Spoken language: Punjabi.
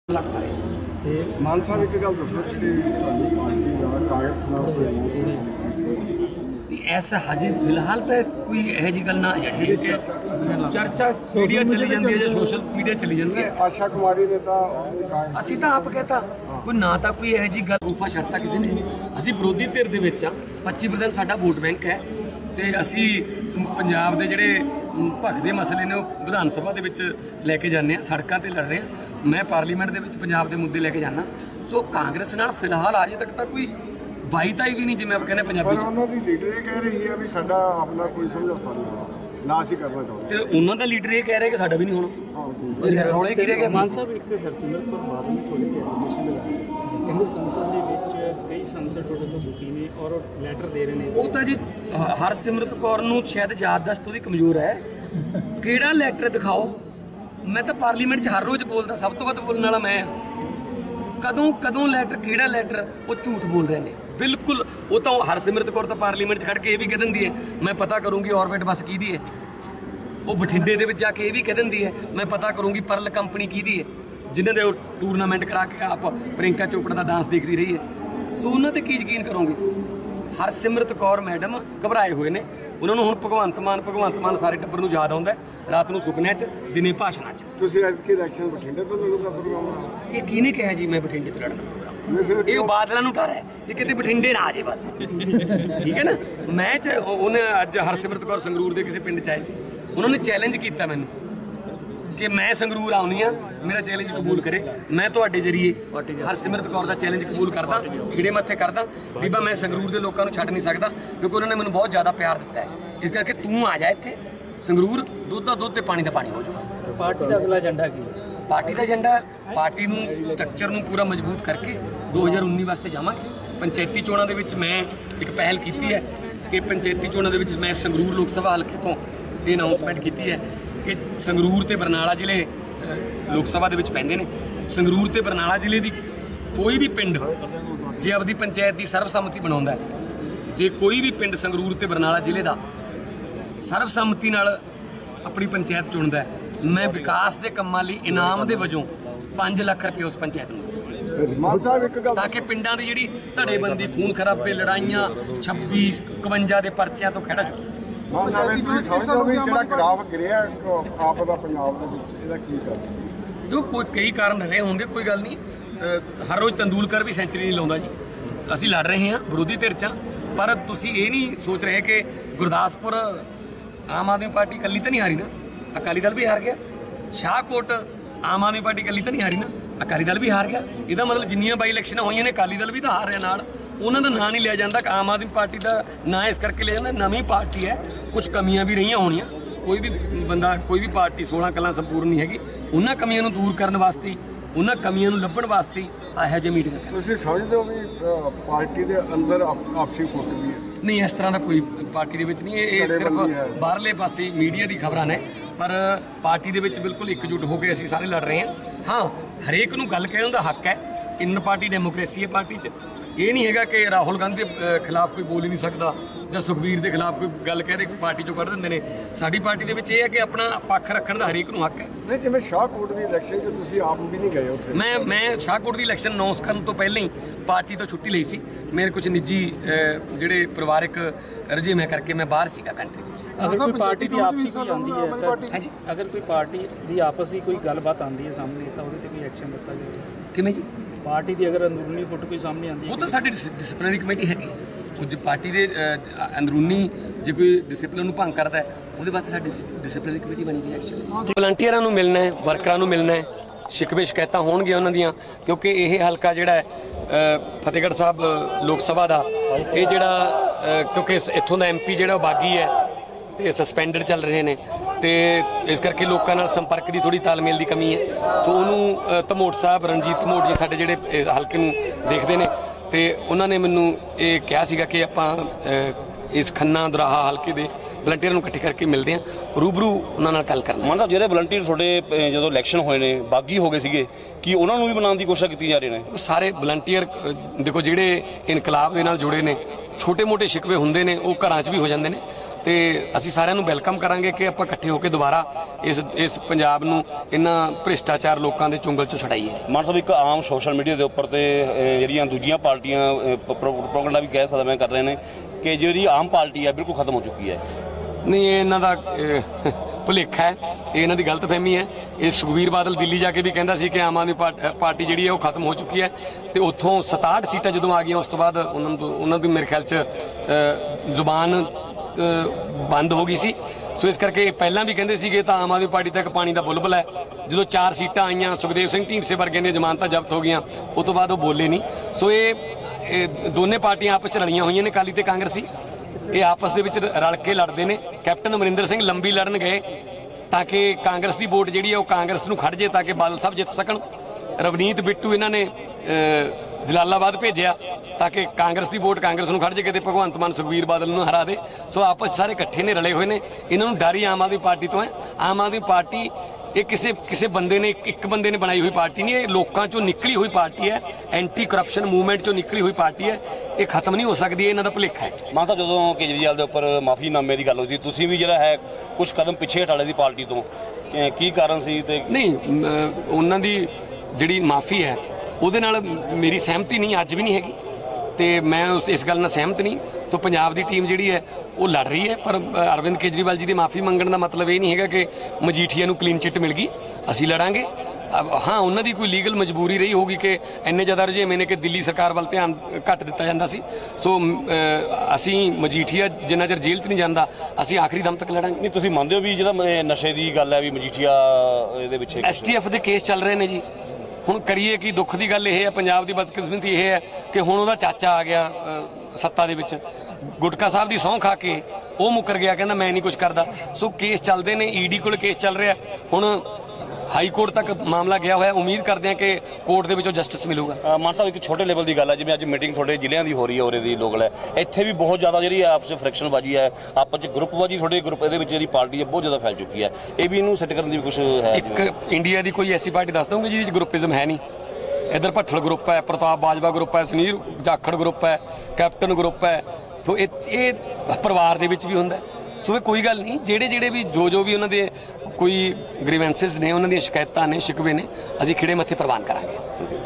लग पा रहे। मान साहब एक गल दसो कि पार्टी का कांग्रेस ऐसा हजे फिलहाल तो कोई यह जी गल ना चर्चा मीडिया चली जाती है, जो सोशल मीडिया चली जाती है। आशा कुमारी ने तो ਅਸੀਂ ਤਾਂ ਆਪ कहता कोई ना तो कोई यह जी गल रूफा शर्ता किसी ने। ਅਸੀਂ ਵਿਰੋਧੀ ਧਿਰ ਦੇ ਵਿੱਚ 25% ਸਾਡਾ ਵੋਟ ਬੈਂਕ ਹੈ ਤੇ ਅਸੀਂ ਪੰਜਾਬ ਦੇ ਜਿਹੜੇ ਭਖਦੇ ਮਸਲੇ ਨੇ ਉਹ ਵਿਧਾਨ ਸਭਾ ਦੇ ਵਿੱਚ ਲੈ ਕੇ ਜਾਂਦੇ ਆ, ਸੜਕਾਂ ਤੇ ਲੜ ਰਹੇ ਆ। ਮੈਂ ਪਾਰਲੀਮੈਂਟ ਦੇ ਵਿੱਚ ਪੰਜਾਬ ਦੇ ਮੁੱਦੇ ਲੈ ਕੇ ਜਾਣਾ। ਸੋ ਕਾਂਗਰਸ ਨਾਲ ਫਿਲਹਾਲ ਅਜੇ ਤੱਕ ਤਾਂ ਕੋਈ ਬਾਈਤਾਈ ਵੀ ਨਹੀਂ, ਜਿਵੇਂ ਆਪ ਕਹਿੰਦੇ ਪੰਜਾਬੀ ਚ। ਉਹਨਾਂ ਦੀ ਲੀਡਰ ਇਹ ਕਹਿ ਰਹੀ ਹੈ ਵੀ ਸਾਡਾ ਆਪਣਾ ਕੋਈ ਸਮਝੌਤਾ ਨਹੀਂ ਹੋਣਾ, ਨਾ ਅਸੀਂ ਕਰਨਾ ਚਾਹੁੰਦੇ। ਤੇ ਉਹਨਾਂ ਦਾ ਲੀਡਰ ਇਹ ਕਹਿ ਰਿਹਾ ਕਿ ਸਾਡਾ ਵੀ ਨਹੀਂ ਹੋਣਾ। ਰੌਲੇ ਕੀ ਰਹਿ ਗਏ ਮਾਨ ਸਾਹਿਬ? ਇੱਕ ਹਰਸਿਮਰਤ ਕੌਰ ਬਾਦਲ ਨੇ ਥੋੜੀ ਜਿਹੀ ਐਲੀਗੇਸ਼ਨ ਲਗਾਈ ਕਹਿੰਦੇ ਸੰਸਦ ਦੇ ਵਿੱਚ ਕਈ ਸੰਸਦ ਤੁਹਾਡੇ ਤੋਂ ਦੁਖੀ ਨੇ ਔਰ ਲੈਟਰ ਦੇ ਰਹੇ ਨੇ। ਉਹ ਤਾਂ ਜੀ ਹਰਸਿਮਰਤ ਕੌਰ ਨੂੰ ਸ਼ਾਇਦ ਯਾਦਦਾਸ਼ਤ ਉਹਦੀ ਕਮਜ਼ੋਰ ਹੈ। ਕਿਹੜਾ ਲੈਟਰ ਦਿਖਾਓ? ਮੈਂ ਤਾਂ ਪਾਰਲੀਮੈਂਟ 'ਚ ਹਰ ਰੋਜ਼ ਬੋਲਦਾ, ਸਭ ਤੋਂ ਵੱਧ ਬੋਲਣ ਵਾਲਾ ਮੈਂ ਹਾਂ। ਕਦੋਂ ਲੈਟਰ, ਕਿਹੜਾ ਲੈਟਰ? ਉਹ ਝੂਠ ਬੋਲ ਰਹੇ ਨੇ ਬਿਲਕੁਲ। ਉਹ ਤਾਂ ਹਰਸਿਮਰਤ ਕੌਰ ਤਾਂ ਪਾਰਲੀਮੈਂਟ 'ਚ ਖੜ ਕੇ ਇਹ ਵੀ ਕਹਿ ਦਿੰਦੀ ਹੈ ਮੈਂ ਪਤਾ ਕਰੂੰਗੀ ਔਰਬਿਟ ਬੱਸ ਕਿਹਦੀ ਹੈ। ਉਹ ਬਠਿੰਡੇ ਦੇ ਵਿੱਚ ਜਾ ਕੇ ਇਹ ਵੀ ਕਹਿ ਦਿੰਦੀ ਹੈ ਮੈਂ ਪਤਾ ਕਰੂੰਗੀ ਪਰਲ ਕੰਪਨੀ ਕਿਹਦੀ ਹੈ, ਜਿਨ੍ਹਾਂ ਦੇ ਉਹ ਟੂਰਨਾਮੈਂਟ ਕਰਾ ਕੇ ਆਪ ਪ੍ਰਿੰਕਾ ਚੋਪੜਾ ਦਾ ਡਾਂਸ ਦੇਖਦੀ ਰਹੀ ਹੈ। ਸੋ ਉਹਨਾਂ ਤੇ ਕੀ ਯਕੀਨ ਕਰੋਗੇ? ਹਰਸਿਮਰਤ ਕੌਰ ਮੈਡਮ ਘਬਰਾਏ ਹੋਏ ਨੇ। ਉਹਨਾਂ ਨੂੰ ਹੁਣ ਭਗਵੰਤ ਮਾਨ ਸਾਰੇ ਟੱਬਰ ਨੂੰ ਯਾਦ ਆਉਂਦਾ ਰਾਤ ਨੂੰ ਸੁਪਨਿਆਂ 'ਚ, ਦਿਨੇ ਭਾਸ਼ਣਾਂ 'ਚ। ਤੁਸੀਂ ਅੱਜ ਕੀ ਇਲੈਕਸ਼ਨ ਬਠਿੰਡੇ ਤੋਂ ਲੜਨ ਦਾ ਪ੍ਰੋਗਰਾਮ? ਇਹ ਕਿਹਨੇ ਕਿਹਾ ਜੀ ਮੈਂ ਬਠਿੰਡੇ ਤੋਂ ਲੜਨ ਦਾ ਪ੍ਰੋਗਰਾਮ? ਇਹ ਬਾਦਲਾਂ ਨੂੰ ਡਰ ਹੈ ਇਹ ਕਿਤੇ ਬਠਿੰਡੇ ਨਾ ਆ ਜੇ ਬਸ, ਠੀਕ ਹੈ ਨਾ। ਮੈਂ ਉਹਨੇ ਅੱਜ ਹਰਸਿਮਰਤ ਕੌਰ ਸੰਗਰੂਰ ਦੇ ਕਿਸੇ ਪਿੰਡ 'ਚ ਆਏ ਸੀ, ਉਹਨਾਂ ਨੇ ਚੈਲੰਜ ਕੀਤਾ ਮੈਨੂੰ ਕਿ ਮੈਂ ਸੰਗਰੂਰ ਆਉਣੀ ਆ, ਮੇਰਾ ਚੈਲੰਜ ਕਬੂਲ ਕਰੇ। ਮੈਂ ਤੁਹਾਡੇ ਜਰੀਏ ਹਰਸਿਮਰਤ ਕੌਰ ਦਾ ਚੈਲੰਜ ਕਬੂਲ ਕਰਦਾ, ਖਿੜੇ ਮੱਥੇ ਕਰਦਾ। ਬੀਬਾ ਮੈਂ ਸੰਗਰੂਰ ਦੇ ਲੋਕਾਂ ਨੂੰ ਛੱਡ ਨਹੀਂ ਸਕਦਾ ਕਿਉਂਕਿ ਉਹਨਾਂ ਨੇ ਮੈਨੂੰ ਬਹੁਤ ਜ਼ਿਆਦਾ ਪਿਆਰ ਦਿੱਤਾ ਹੈ। ਇਸ ਕਰਕੇ ਤੂੰ ਆ ਜਾ ਇੱਥੇ ਸੰਗਰੂਰ, ਦੁੱਧ ਦਾ ਦੁੱਧ ਤੇ ਪਾਣੀ ਦਾ ਪਾਣੀ ਹੋ ਜਾਊਗਾ। ਪਾਰਟੀ ਦਾ ਅਗਲਾ ਏਜੰਡਾ ਕੀ ਹੈ? ਪਾਰਟੀ ਦਾ ਏਜੰਡਾ ਪਾਰਟੀ ਨੂੰ ਸਟਰਕਚਰ ਨੂੰ ਪੂਰਾ ਮਜ਼ਬੂਤ ਕਰਕੇ 2019 ਵਾਸਤੇ ਜਾਵਾਂਗੇ। ਪੰਚਾਇਤੀ ਚੋਣਾਂ ਦੇ ਵਿੱਚ ਮੈਂ ਇੱਕ ਪਹਿਲ ਕੀਤੀ ਹੈ ਕਿ ਪੰਚਾਇਤੀ ਚੋਣਾਂ ਦੇ ਵਿੱਚ ਮੈਂ ਸੰਗਰੂਰ ਲੋਕ ਸਭਾ ਹਲਕੇ ਤੋਂ ਇਹ ਅਨਾਉਂਸਮੈਂਟ ਕੀਤੀ ਹੈ ਕਿ ਸੰਗਰੂਰ ਤੇ ਬਰਨਾਲਾ ਜ਼ਿਲ੍ਹੇ ਲੋਕ ਸਭਾ ਦੇ ਵਿੱਚ ਪੈਂਦੇ ਨੇ। ਸੰਗਰੂਰ ਤੇ ਬਰਨਾਲਾ ਜ਼ਿਲ੍ਹੇ ਦੀ ਕੋਈ ਵੀ ਪਿੰਡ ਜੇ ਆਪਦੀ ਪੰਚਾਇਤ ਦੀ ਸਰਬਸੰਮਤੀ ਬਣਾਉਂਦਾ ਹੈ, ਜੇ ਕੋਈ ਵੀ ਪਿੰਡ ਸੰਗਰੂਰ ਤੇ ਬਰਨਾਲਾ ਜ਼ਿਲ੍ਹੇ ਦਾ ਸਰਬਸੰਮਤੀ ਨਾਲ ਆਪਣੀ ਪੰਚਾਇਤ ਚੁਣਦਾ ਹੈ, ਮੈਂ ਵਿਕਾਸ ਦੇ ਕੰਮਾਂ ਲਈ ਇਨਾਮ ਦੇ ਵਜੋਂ 5 ਲੱਖ ਰੁਪਏ ਉਸ ਪੰਚਾਇਤ ਨੂੰ ਮਾਨ ਸਾਹਿਬ ਇੱਕ ਗੱਲ, ਤਾਂ ਕਿ ਪਿੰਡਾਂ ਦੀ ਜਿਹੜੀ ਧੜੇਬੰਦੀ, ਖੂਨ ਖਰਾਬੇ, ਲੜਾਈਆਂ 26 51 ਦੇ ਪਰਚਿਆਂ ਤੋਂ ਖਹਿੜਾ ਛੁੱਟ ਸਕੇ। ਮਾਨ ਸਾਹਿਬ ਇਹ ਤੁਸੀਂ ਸਮਝਦੇ ਹੋ ਵੀ ਜਿਹੜਾ ਗ੍ਰਾਫ ਗਿਰਿਆ ਆਪ ਦਾ ਪੰਜਾਬ ਦੇ ਵਿੱਚ, ਇਹਦਾ ਕੀ ਕਾਰਨ? ਜੋ ਕਈ ਕਾਰਨ ਰਹੇ ਹੋਣਗੇ, ਕੋਈ ਗੱਲ ਨਹੀਂ। ਹਰ ਰੋਜ਼ ਤੰਦੂਲਕਰ ਵੀ ਸੈਂਚਰੀ ਨਹੀਂ ਲਾਉਂਦਾ ਜੀ। ਅਸੀਂ ਲੜ ਰਹੇ ਹਾਂ ਵਿਰੋਧੀ ਧਿਰ 'ਚ, ਪਰ ਤੁਸੀਂ ਇਹ ਨਹੀਂ ਸੋਚ ਰਹੇ ਕਿ ਗੁਰਦਾਸਪੁਰ ਆਮ ਆਦਮੀ ਪਾਰਟੀ ਇਕੱਲੀ ਤਾਂ ਨਹੀਂ ਹਾਰੀ ਨਾ, ਅਕਾਲੀ ਦਲ ਵੀ ਹਾਰ ਗਿਆ। ਸ਼ਾਹਕੋਟ ਆਮ ਆਦਮੀ ਪਾਰਟੀ ਇਕੱਲੀ ਤਾਂ ਨਹੀਂ ਹਾਰੀ ਨਾ, ਅਕਾਲੀ ਦਲ ਵੀ ਹਾਰ ਗਿਆ। ਇਹਦਾ ਮਤਲਬ ਜਿੰਨੀਆਂ ਬਾਈ ਇਲੈਕਸ਼ਨਾਂ ਹੋਈਆਂ ਨੇ ਅਕਾਲੀ ਦਲ ਵੀ ਤਾਂ ਹਾਰ ਰਿਹਾ ਨਾਲ। ਉਹਨਾਂ ਦਾ ਨਾਂ ਨਹੀਂ ਲਿਆ ਜਾਂਦਾ, ਆਮ ਆਦਮੀ ਪਾਰਟੀ ਦਾ ਨਾਂ ਇਸ ਕਰਕੇ ਲਿਆ ਜਾਂਦਾ ਨਵੀਂ ਪਾਰਟੀ ਹੈ, ਕੁਝ ਕਮੀਆਂ ਵੀ ਰਹੀਆਂ ਹੋਣੀਆਂ। ਕੋਈ ਵੀ ਬੰਦਾ, ਕੋਈ ਵੀ ਪਾਰਟੀ 16 ਕਲਾਂ ਸੰਪੂਰਨ ਨਹੀਂ ਹੈਗੀ। ਉਹਨਾਂ ਕਮੀਆਂ ਨੂੰ ਦੂਰ ਕਰਨ ਵਾਸਤੇ, ਉਹਨਾਂ ਕਮੀਆਂ ਨੂੰ ਲੱਭਣ ਵਾਸਤੇ ਇਹੋ ਜਿਹੀ ਮੀਟਿੰਗ ਕਰ। ਤੁਸੀਂ ਸਮਝਦੇ ਹੋ ਵੀ ਪਾਰਟੀ ਦੇ ਅੰਦਰ ਆਪਸੀ ਫੁੱਟ ਵੀ ਹੈ? ਨਹੀਂ, ਇਸ ਤਰ੍ਹਾਂ ਦਾ ਕੋਈ ਪਾਰਟੀ ਦੇ ਵਿੱਚ ਨਹੀਂ। ਇਹ ਸਿਰਫ ਬਾਹਰਲੇ ਪਾਸੇ ਮੀਡੀਆ ਦੀ ਖਬਰਾਂ ਨੇ, ਪਰ ਪਾਰਟੀ ਦੇ ਵਿੱਚ ਬਿਲਕੁਲ ਇਕਜੁੱਟ ਹੋ ਕੇ ਅਸੀਂ ਸਾਰੇ ਲੜ ਰਹੇ ਹਾਂ। ਹਾਂ, ਹਰੇਕ ਨੂੰ ਗੱਲ ਕਹਿਣ ਦਾ ਹੱਕ ਹੈ। ਇਨ ਪਾਰਟੀ ਡੈਮੋਕ੍ਰੇਸੀ ਹੈ ਪਾਰਟੀ 'ਚ। ਇਹ ਨਹੀਂ ਹੈਗਾ ਕਿ ਰਾਹੁਲ ਗਾਂਧੀ ਦੇ ਖਿਲਾਫ ਕੋਈ ਬੋਲ ਹੀ ਨਹੀਂ ਸਕਦਾ ਜਾਂ ਸੁਖਬੀਰ ਦੇ ਖਿਲਾਫ ਕੋਈ ਗੱਲ ਕਹਿ ਦੇ ਪਾਰਟੀ 'ਚੋਂ ਕੱਢ ਦਿੰਦੇ ਨੇ। ਸਾਡੀ ਪਾਰਟੀ ਦੇ ਵਿੱਚ ਇਹ ਹੈ ਕਿ ਆਪਣਾ ਪੱਖ ਰੱਖਣ ਦਾ ਹਰੇਕ ਨੂੰ ਹੱਕ ਹੈ। ਨਹੀਂ, ਜਿਵੇਂ ਸ਼ਾਹਕੋਟ ਦੀ ਇਲੈਕਸ਼ਨ 'ਚ ਤੁਸੀਂ ਆਪ ਵੀ ਨਹੀਂ ਗਏ ਉੱਥੇ। ਮੈਂ ਸ਼ਾਹਕੋਟ ਦੀ ਇਲੈਕਸ਼ਨ ਅਨਾਉਂਸ ਕਰਨ ਤੋਂ ਪਹਿਲਾਂ ਹੀ ਪਾਰਟੀ ਤੋਂ ਛੁੱਟੀ ਲਈ ਸੀ। ਮੇਰੇ ਕੁਝ ਨਿੱਜੀ ਜਿਹੜੇ ਪਰਿਵਾਰਕ ਰੁਝੇਵਿਆਂ ਕਰਕੇ ਮੈਂ ਬਾਹਰ ਸੀਗਾ ਕੰਟਰੀ ਤੋਂ। ਅਗਰ ਕੋਈ ਪਾਰਟੀ ਦੀ ਆਪਸੀ ਕੋਈ ਆਉਂਦੀ ਹੈ ਤਾਂ ਅਗਰ ਕੋਈ ਪਾਰਟੀ ਦੀ ਆਪਸ ਦੀ ਕੋਈ ਗੱਲਬਾਤ ਆਉਂਦੀ ਹੈ ਸਾਹਮਣੇ ਤਾਂ ਉਹਦੇ ਤੇ ਕੋਈ ਐਕਸ਼ਨ ਦਿੱਤਾ ਜਾਵੇ? ਕਿਵੇਂ ਜੀ? ਪਾਰਟੀ ਦੀ ਅਗਰ ਅੰਦਰੂਨੀ ਫੁੱਟ ਕੋਈ ਸਾਹਮਣੇ ਆਉਂਦੀ ਹੈ, ਉਹ ਤਾਂ ਸਾਡੀ ਡਿਸਪਲਿਨਰੀ ਕਮੇਟੀ ਹੈਗੀ। ਕੁਝ ਪਾਰਟੀ ਦੇ ਅੰਦਰੂਨੀ ਜੇ ਕੋਈ ਡਿਸਪਲਿਨ ਨੂੰ ਭੰਗ ਕਰਦਾ ਹੈ, ਉਹਦੇ ਵਾਸਤੇ ਸਾਡੀ ਡਿਸਪਲਿਨਰੀ ਕਮੇਟੀ ਬਣੀ ਹੋਈ ਹੈ। ਐਕਚੁਅਲੀ ਵਲੰਟੀਅਰਾਂ ਨੂੰ ਮਿਲਣਾ ਹੈ, ਵਰਕਰਾਂ ਨੂੰ ਮਿਲਣਾ ਹੈ, ਸ਼ਿਕਵੇ ਸ਼ਿਕਾਇਤਾਂ ਹੋਣਗੀਆਂ ਉਹਨਾਂ ਦੀਆਂ, ਕਿਉਂਕਿ ਇਹ ਹਲਕਾ ਜਿਹੜਾ ਹੈ ਫਤਿਹਗੜ੍ਹ ਸਾਹਿਬ ਲੋਕ ਸਭਾ ਦਾ, ਇਹ ਜਿਹੜਾ ਕਿਉਂਕਿ ਇੱਥੋਂ ਦਾ MP ਜਿਹੜਾ ਉਹ ਬਾਗੀ ਹੈ ਤੇ ਸਸਪੈਂਡਡ ਚੱਲ ਰਹੇ ਨੇ, ਤੇ ਇਸ ਕਰਕੇ ਲੋਕਾਂ ਨਾਲ ਸੰਪਰਕ ਦੀ ਥੋੜੀ ਤਾਲਮੇਲ ਦੀ ਕਮੀ ਹੈ। ਸੋ ਉਹਨੂੰ ਧਮੋਟ ਸਾਹਿਬ, ਰਣਜੀਤ ਧਮੋਟ ਜੀ ਸਾਡੇ ਜਿਹੜੇ ਇਸ ਹਲਕੇ ਨੂੰ ਦੇਖਦੇ ਨੇ, ਤੇ ਉਹਨਾਂ ਨੇ ਮੈਨੂੰ ਇਹ ਕਿਹਾ ਸੀਗਾ ਕਿ ਆਪਾਂ ਇਸ ਖੰਨਾ ਦੁਰਾਹਾ ਹਲਕੇ ਦੇ ਵਲੰਟੀਅਰਾਂ ਨੂੰ ਇਕੱਠੇ ਕਰਕੇ ਮਿਲਦੇ ਹਾਂ, ਰੂਬਰੂ ਉਹਨਾਂ ਨਾਲ ਗੱਲ ਕਰਨਾ। ਮਾਨ ਸਾਹਿਬ, ਜਿਹੜੇ ਵਲੰਟੀਅਰ ਤੁਹਾਡੇ ਜਦੋਂ ਇਲੈਕਸ਼ਨ ਹੋਏ ਨੇ ਬਾਗੀ ਹੋ ਗਏ ਸੀਗੇ, ਕੀ ਉਹਨਾਂ ਨੂੰ ਵੀ ਬਣਾਉਣ ਦੀ ਕੋਸ਼ਿਸ਼ ਕੀਤੀ ਜਾ ਰਹੀ ਨੇ? ਸਾਰੇ ਵਲੰਟੀਅਰ ਦੇਖੋ ਜਿਹੜੇ ਇਨਕਲਾਬ ਦੇ ਨਾਲ ਜੁੜੇ ਨੇ, ਛੋਟੇ ਮੋਟੇ ਸ਼ਿਕਵੇ ਹੁੰਦੇ ਨੇ, ਉਹ ਘਰਾਂ 'ਚ ਵੀ ਹੋ ਜਾਂਦੇ ਨੇ, ਤੇ ਅਸੀਂ ਸਾਰਿਆਂ ਨੂੰ ਵੈਲਕਮ ਕਰਾਂਗੇ ਕਿ ਆਪਾਂ ਇਕੱਠੇ ਹੋ ਕੇ ਦੁਬਾਰਾ ਇਸ ਪੰਜਾਬ ਨੂੰ ਇਹਨਾਂ ਭ੍ਰਿਸ਼ਟਾਚਾਰ ਲੋਕਾਂ ਦੇ ਚੁੰਗਲ 'ਚੋਂ ਛੁਡਾਈਏ। ਮਾਨ ਸਾਹਿਬ ਇੱਕ ਆਮ ਸੋਸ਼ਲ ਮੀਡੀਆ ਦੇ ਉੱਪਰ ਤੇ ਜਿਹੜੀਆਂ ਦੂਜੀਆਂ ਪਾਰਟੀਆਂ ਪ੍ਰੋਪਗੈਂਡਾ ਵੀ ਕਹਿ ਸਕਦਾ ਮੈਂ ਕਰ ਰਹੇ ਨੇ ਕਿ ਜਿਹੜੀ ਆਮ ਪਾਰਟੀ ਹੈ ਬਿਲਕੁਲ ਖਤਮ ਹੋ ਚੁੱਕੀ ਹੈ। ਨਹੀਂ, ਇਹ ਇਹਨਾਂ ਦਾ ਭੁਲੇਖਾ ਹੈ, ਇਹ ਇਹਨਾਂ ਦੀ ਗਲਤਫਹਿਮੀ ਹੈ। ਇਹ ਸੁਖਬੀਰ ਬਾਦਲ ਦਿੱਲੀ ਜਾ ਕੇ ਵੀ ਕਹਿੰਦਾ ਸੀ ਕਿ ਆਮ ਆਦਮੀ ਪਾਰਟੀ ਜਿਹੜੀ ਹੈ ਉਹ ਖਤਮ ਹੋ ਚੁੱਕੀ ਹੈ ਤੇ ਉੱਥੋਂ 67 ਸੀਟਾਂ ਜਦੋਂ ਆ ਗਈਆਂ ਉਸ ਤੋਂ ਬਾਅਦ ਉਹਨਾਂ ਦੀ ਮੇਰੇ ਖਿਆਲ 'ਚ ਜ਼ੁਬਾਨ ਬੰਦ ਹੋ ਗਈ ਸੀ। ਸੋ ਇਸ ਕਰਕੇ ਪਹਿਲਾਂ ਵੀ ਕਹਿੰਦੇ ਸੀਗੇ ਤਾਂ ਆਮ ਆਦਮੀ ਪਾਰਟੀ ਤੱਕ ਪਾਣੀ ਦਾ ਬੁਲਬੁਲ ਹੈ। ਜਦੋਂ 4 ਸੀਟਾਂ ਆਈਆਂ, ਸੁਖਦੇਵ ਸਿੰਘ ਢੀਂਡਸੇ ਵਰਗੇ ਨੇ ਜ਼ਮਾਨਤਾਂ ਜ਼ਬਤ ਹੋ ਗਈਆਂ, ਉਸ ਤੋਂ ਬਾਅਦ ਉਹ ਬੋਲੇ ਨਹੀਂ। ਸੋ ਇਹ ਦੋਨੇ ਪਾਰਟੀਆਂ ਆਪਸ 'ਚ ਰਲੀਆਂ ਹੋਈਆਂ ਨੇ, ਅਕਾਲੀ ਤੇ ਕਾਂਗਰਸੀ। ਇਹ ਆਪਸ ਦੇ ਵਿੱਚ ਰਲ ਕੇ ਲੜਦੇ ਨੇ। ਕੈਪਟਨ ਅਮਰਿੰਦਰ ਸਿੰਘ ਲੰਬੀ ਲੜਨ ਗਏ ਤਾਂ ਕਿ ਕਾਂਗਰਸ ਦੀ ਵੋਟ ਜਿਹੜੀ ਹੈ ਉਹ ਕਾਂਗਰਸ ਨੂੰ ਖੜ ਜੇ ਤਾਂ ਕਿ ਬਾਦਲ ਸਾਹਿਬ ਜਿੱਤ ਸਕਣ। ਰਵਨੀਤ ਬਿੱਟੂ ਇਹਨਾਂ ਨੇ ਜਲਾਲਾਬਾਦ ਭੇਜਿਆ ਤਾਂ ਕਿ ਕਾਂਗਰਸ ਦੀ ਵੋਟ ਕਾਂਗਰਸ ਨੂੰ ਖੜ ਜੇ, ਕਿਤੇ ਭਗਵੰਤ ਮਾਨ ਸੁਖਬੀਰ ਬਾਦਲ ਨੂੰ ਹਰਾ ਦੇ। ਸੋ ਆਪਸ ਸਾਰੇ ਇਕੱਠੇ ਨੇ, ਰਲੇ ਹੋਏ ਨੇ। ਇਹਨਾਂ ਨੂੰ ਡਰ ਹੀ ਆਮ ਆਦਮੀ ਪਾਰਟੀ ਤੋਂ ਹੈ। ਆਮ ਆਦਮੀ ਪਾਰਟੀ ਇਹ ਕਿਸੇ ਬੰਦੇ ਨੇ ਇੱਕ ਬੰਦੇ ਨੇ ਬਣਾਈ ਹੋਈ ਪਾਰਟੀ ਨਹੀਂ, ਇਹ ਲੋਕਾਂ ਚੋਂ ਨਿਕਲੀ ਹੋਈ ਪਾਰਟੀ ਹੈ। ਐਂਟੀ ਕਰਪਸ਼ਨ ਮੂਵਮੈਂਟ ਚੋਂ ਨਿਕਲੀ ਹੋਈ ਪਾਰਟੀ ਹੈ। ਇਹ ਖਤਮ ਨਹੀਂ ਹੋ ਸਕਦੀ, ਇਹਨਾਂ ਦਾ ਭੁਲੇਖਾ ਹੈ। ਮਾਨ ਸਾਹਿਬ ਜਦੋਂ ਕੇਜਰੀਵਾਲ ਦੇ ਉੱਪਰ ਮਾਫੀਨਾਮੇ ਦੀ ਗੱਲ ਹੋਈ ਸੀ, ਤੁਸੀਂ ਵੀ ਜਿਹੜਾ ਹੈ ਕੁਝ ਕਦਮ ਪਿੱਛੇ ਹਟਾਲੇ ਦੀ ਪਾਰਟੀ ਤੋਂ, ਕੀ ਕਾਰਨ ਸੀ? ਤੇ ਨਹੀਂ, ਉਹਨਾਂ ਦੀ ਜਿਹੜੀ ਮਾਫੀ ਹੈ ਉਹਦੇ ਨਾਲ ਮੇਰੀ ਸਹਿਮਤੀ ਨਹੀਂ, ਅੱਜ ਵੀ ਨਹੀਂ ਹੈਗੀ ਤੇ ਮੈਂ ਇਸ ਗੱਲ ਨਾਲ ਸਹਿਮਤ ਨਹੀਂ। ਤਾਂ ਪੰਜਾਬ ਦੀ ਟੀਮ ਜਿਹੜੀ ਹੈ ਉਹ ਲੜ ਰਹੀ ਹੈ, ਪਰ ਅਰਵਿੰਦ ਕੇਜਰੀਵਾਲ ਜੀ ਦੀ ਮਾਫੀ ਮੰਗਣ ਦਾ ਮਤਲਬ ਇਹ ਨਹੀਂ ਹੈਗਾ ਕਿ ਮਜੀਠੀਆ ਨੂੰ ਕਲੀਨ ਚਿੱਟ ਮਿਲ ਗਈ। ਅਸੀਂ ਲੜਾਂਗੇ। ਹਾਂ, ਉਹਨਾਂ ਦੀ ਕੋਈ ਲੀਗਲ ਮਜਬੂਰੀ ਰਹੀ ਹੋਗੀ ਕਿ ਇੰਨੇ ਜ਼ਿਆਦਾ ਰੁਝੇਵੇਂ ਨੇ ਕਿ ਦਿੱਲੀ ਸਰਕਾਰ ਵੱਲ ਧਿਆਨ ਘੱਟ ਦਿੱਤਾ ਜਾਂਦਾ ਸੀ। ਸੋ ਅਸੀਂ ਮਜੀਠੀਆ ਜਿੰਨਾ ਚਿਰ ਜੇਲ੍ਹ 'ਚ ਨਹੀਂ ਜਾਂਦਾ ਅਸੀਂ ਆਖਰੀ ਦਮ ਤੱਕ ਲੜਾਂਗੇ। ਨਹੀਂ, ਤੁਸੀਂ ਮੰਨਦੇ ਹੋ ਵੀ ਜਿਹੜਾ ਨਸ਼ੇ ਦੀ ਗੱਲ ਹੈ ਵੀ ਮਜੀਠੀਆ ਇਹਦੇ ਵਿੱਚ STF ਦੇ ਕੇਸ ਚੱਲ ਰਹੇ ਨੇ ਜੀ। ਹੁਣ ਕਰੀਏ ਕੀ? ਦੁੱਖ ਦੀ ਗੱਲ ਇਹ ਹੈ, ਪੰਜਾਬ ਦੀ ਬਦਕਿਸਮਤੀ ਇਹ ਹੈ ਕਿ ਹੁਣ ਉਹਦਾ ਚਾਚਾ ਆ ਗਿਆ ਸੱਤਾ ਦੇ ਵਿੱਚ, ਗੁਟਕਾ ਸਾਹਿਬ ਦੀ ਸਹੁੰ ਖਾ ਕੇ ਉਹ ਮੁੱਕਰ ਗਿਆ, ਕਹਿੰਦਾ ਮੈਂ ਨਹੀਂ ਕੁਝ ਕਰਦਾ। ਸੋ ਕੇਸ ਚੱਲਦੇ ਨੇ, ED ਕੋਲ ਕੇਸ ਚੱਲ ਰਿਹਾ। ਹੁਣ ਹਾਈ ਕੋਰਟ ਤੱਕ ਮਾਮਲਾ ਗਿਆ ਹੋਇਆ। ਉਮੀਦ ਕਰਦੇ ਹਾਂ ਕਿ ਕੋਰਟ ਦੇ ਵਿੱਚੋਂ ਜਸਟਿਸ ਮਿਲੂਗਾ। ਮਾਨ ਸਾਹਿਬ ਇੱਕ ਛੋਟੇ ਲੈਵਲ ਦੀ ਗੱਲ ਹੈ, ਜਿਵੇਂ ਅੱਜ ਮੀਟਿੰਗ ਤੁਹਾਡੇ ਜ਼ਿਲ੍ਹਿਆਂ ਦੀ ਹੋ ਰਹੀ ਹੈ, ਉਰੇ ਦੀ ਲੋਕਲ ਹੈ, ਇੱਥੇ ਵੀ ਬਹੁਤ ਜ਼ਿਆਦਾ ਜਿਹੜੀ ਆਪਸ 'ਚ ਫ੍ਰਿਕਸ਼ਨਬਾਜ਼ੀ ਹੈ, ਆਪਸ 'ਚ ਗਰੁੱਪਬਾਜ਼ੀ, ਤੁਹਾਡੇ ਗਰੁੱਪ ਇਹਦੇ ਵਿੱਚ ਜਿਹੜੀ ਪਾਰਟੀ ਹੈ ਬਹੁਤ ਜ਼ਿਆਦਾ ਫੈਲ ਚੁੱਕੀ ਹੈ। ਇਹ ਵੀ ਇਹਨੂੰ ਸੈੱਟ ਕਰਨ ਦੀ ਵੀ ਕੁਝ ਹੈ? ਇੱਕ ਇੰਡੀਆ ਦੀ ਕੋਈ ਐਸੀ ਪਾਰਟੀ ਦੱਸ ਦਊਂਗੇ ਜਿਹਦੇ ਵਿੱਚ ਗਰੁੱਪਿਜ਼ਮ ਹੈ ਨਹੀਂ। ਇੱਧਰ ਭੱਠਲ ਗਰੁੱਪ ਹੈ, ਪ੍ਰਤਾਪ ਬਾਜਵਾ ਗਰੁੱਪ ਹੈ, ਸੁਨੀਲ ਜਾਖੜ ਗਰੁੱਪ ਹੈ, ਕੈਪਟਨ ਗਰੁੱਪ ਹੈ। ਸੋ ਇਹ ਪਰਿਵਾਰ ਦੇ ਵਿੱਚ ਵੀ ਹੁੰਦਾ। ਸੋ ਇਹ ਕੋਈ ਗੱਲ ਨਹੀਂ, ਜਿਹੜੇ ਵੀ ਜੋ ਵੀ ਉਹਨਾਂ ਦੇ ਕੋਈ ਗ੍ਰੀਵੈਂਸਿਸ ਨੇ, ਉਹਨਾਂ ਦੀਆਂ ਸ਼ਿਕਾਇਤਾਂ ਨੇ, ਸ਼ਿਕਵੇ ਨੇ, ਅਸੀਂ ਖਿੜੇ ਮੱਥੇ ਪ੍ਰਵਾਨ ਕਰਾਂਗੇ।